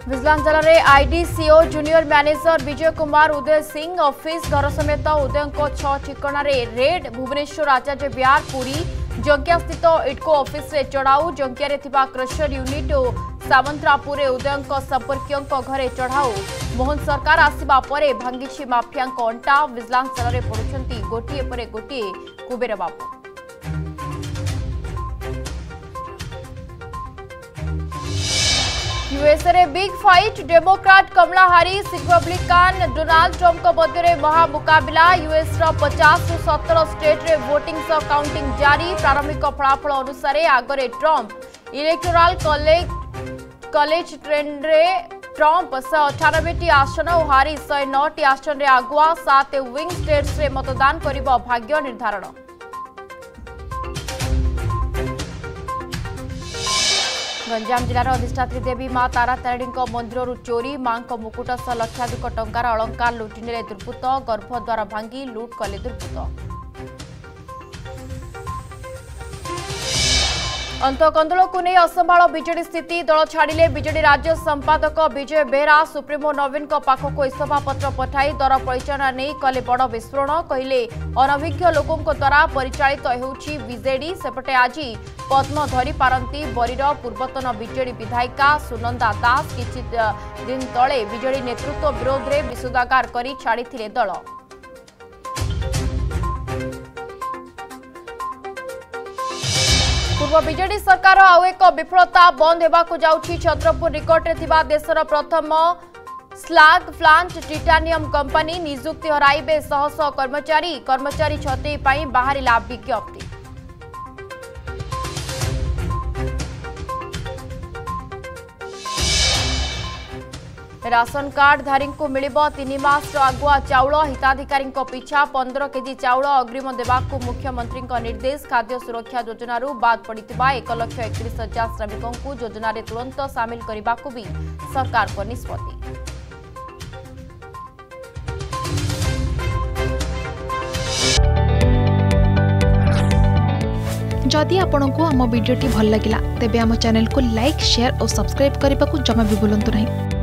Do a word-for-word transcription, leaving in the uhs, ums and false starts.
Vigilance दल में IDCO junior manager Vijay Kumar Uday Singh office घर समेत उदय छह ठिकाण रेड भुवनेश्वर आचार्य विहार पुरी जंकिया स्थित इटको ऑफिस रे चढ़ाऊ जंकिया क्रशर यूनिट और सावंतरापुर उदय संपर्क घरे चढ़ाऊ मोहन सरकार आसवा पर भांगी माफिया अंटा विजिलेंस दल में पड़ुंट गोटे पर गोटे Kuber Babu. USA big fight democrat Kamala Harris republican Donald Trump मध्य महा मुकाबला यूएस पचास रु सतर स्टेट रे वोटिंग सह काउंटिंग जारी प्रारंभिक फलाफल अनुसार आगरे Trump electoral college college trend रे ट्रंप शहे अठानबे टी आसन और हारिस शहे नौ टी आसन रे आगुआ सात विंग स्टेट्स रे मतदान करिबो भाग्य निर्धारण। गंजाम जिलार अधिष्ठात्री देवी मां तारा तारिणी मंदिर चोरी मां मुकुट सह लक्षाधिक टंकार अलंकार लुटिने दुर्बृत्त गर्भद्वार भांगी लुट कले दुर्बृत्त। अंतकंदल को नहीं असंभाल बीजेडी स्थिति दल छाड़िले बीजेडी राज्य संपादक विजय बेहरा सुप्रीमो नवीन पाखक इस्तफा पत्र पठाई दर परिचालना नहीं कले बड़ विस्फोरण कहले अनभिज्ञ लोकों द्वारा परिचालित होउछि बीजेडी सेपटे आज पद्म धरी पारंती बरीर पूर्वतन बीजेडी विधायिका सुनंदा दास किछि दिन तले बीजेडी नेतृत्व विरोध में विशोधागार करी छाड़िथिले दल। पूर्व बीजेडी सरकार आउ एक विफलता बंद होगाकू जाउछि छत्रपुर निकटरे थिबा देशर प्रथम स्लाग प्लांट टाइटानियम कंपनी निजुक्ति हराइबे शह शह कर्मचारी कर्मचारी छटई पाई बाहरिला विज्ञप्ति। राशन कार्ड धारी को मिलिबो तीन मास आगुआ चाउल हिताधिकारी पिछा पंद्रह केजी चाउल अग्रिम देवाकू मुख्यमंत्री निर्देश खाद्य सुरक्षा योजना बाद पड़ता एक लक्ष एकतीस हजार श्रमिकों को योजना रे तुरंत सामिल करने को भी सरकार को निष्पत्ति। जदि आपंक आम भिडी भल लगा तेब आम चैनल को लाइक शेयर और सब्सक्राइब करने को जमा भी भूलु नहीं।